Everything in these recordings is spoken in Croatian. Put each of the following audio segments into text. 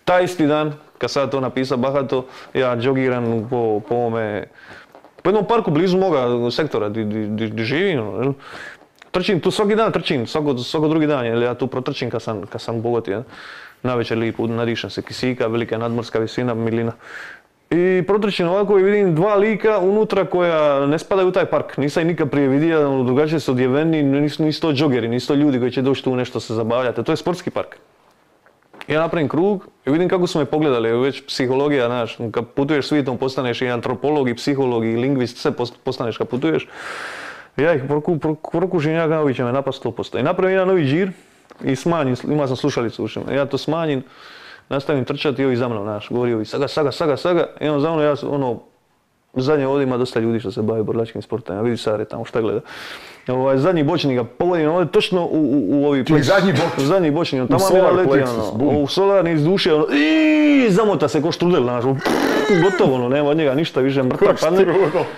Taj isti dan, kad sad to napisa bahato, ja džogiram po ovome, po jednom parku blizu moga sektora gdje živim. Trčim, tu svaki dan trčim, svako drugi dan, jer ja tu protrčim kad sam bogati. Navečer lijepo nadišem se kisika, velika nadmorska visina, milina. I protrčim ovako i vidim dva lika unutra koja ne spadaju u taj park. Nisam ih nikad prije vidio, drugačije su odjeveni, nisu to džogeri, nisu to ljudi koji će doći tu nešto se zabavljati. To je sportski park. Ja napravim krug i vidim kako su me pogledali, već psihologija, znaš, kad putuješ svijetom postaneš i antropolog, i psiholog, i lingvist, sve postaneš kad putuješ. Ja ih prokužim, ja kao će me napast 100%. I napravim jedan novi džir i smanjim, imao sam slušalicu u ušima. Ja to smanjim, nastavim trčati i ovi za mnom, znaš, govori ovi saga. I on za mnom, ja zadnje ovdje ima dosta ljudi što se bavi borilačkim sportom, ja vidi Sare tamo šta gleda. Zadnji bočnik ga pogodim ovdje točno u ovi pleks. Zadnji bočnik, on tamo me leti, u solarni iz duše, i zamota se ko štrudel, znaš, gotovo, nema od njega ništa više, mrtav padne.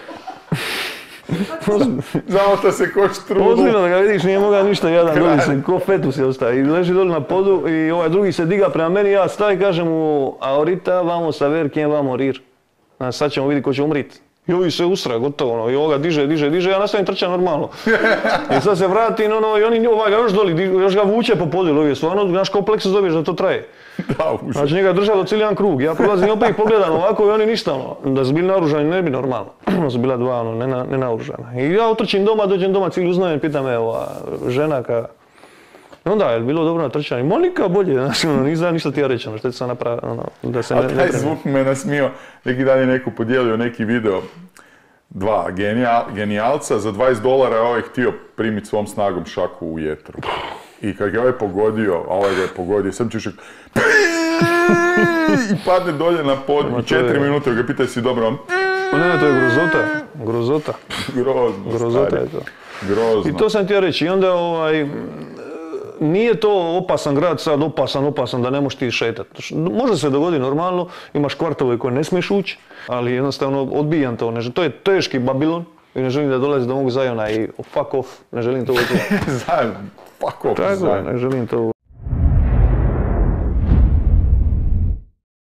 Zamota se ko štrudel. Ozbiljno da ga vidiš, nije mogao ništa jadan, doli se, ko fetus je ostaje. I leži doli na podu i ovaj drugi se diga prema meni, ja staj i kažem mu, ahorita vamos a ver quién va a morir. Sad ćemo vidjeti ko će umrit. I ovi se usra, gotovo, i ovoga diže, ja nastavim trčati normalno. I sad se vratim, i oni ga još doli, još ga vuče po podijelu, ovi je stvarno, znaš kao pleks zoveš da to traje. Znači njega držalo cijeli jedan krug, ja prolazim opet pogledam ovako i oni ništa, da su bili naoružani ne bi normalno. Su bila dva, ne naoružana. I ja otrčim doma, dođem doma, cijeli uznajem, pita me žena ka... Onda je bilo dobro na trčanje. Monika bolje, znači, nisam ništa ti ja reći, što ti sam napravio, da se ne... A taj zvuk me nasmio, neki dan je neko podijelio neki video, dva genijalca, za $20 ovaj htio primiti svom snagom šaku u jetru. I kad ga ovaj pogodio, a ovaj ga je pogodio, sam čušak i padne dolje na pod, i 4 minute ga pita si dobro. Ne, to je grozota. Grozota je to. Grozno. I to sam htio reći. I onda nije to opasan grad sad, opasan da ne možeš ti šetati. Može se dogoditi normalno, imaš kvartove koje ne smiješ ući, ali jednostavno odbijam to. To je teški Babilon i ne želim da dolazi do mog Zajona i fuck off, ne želim to ući. Fuck off, Zajona. Ne želim to